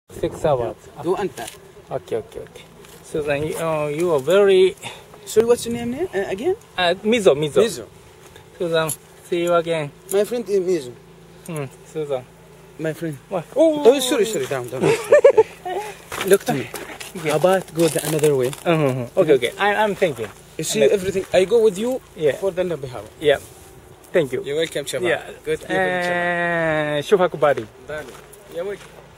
6 hours. Do أنت. Okay. Susan, you are very. Sorry, what's your name again? MIZO. MIZO. Susan, see you again. My friend is MIZO. Susan. My friend. What? Oh, sorry. Down. Look to me. Yeah. How about go the another way? Okay. I'm thinking. You see everything. I go with you. Yeah. For the Nabihawa. Yeah. Thank you. You're welcome, Shabab. Yeah. Good people, Shabab. شوفك باري. You're welcome.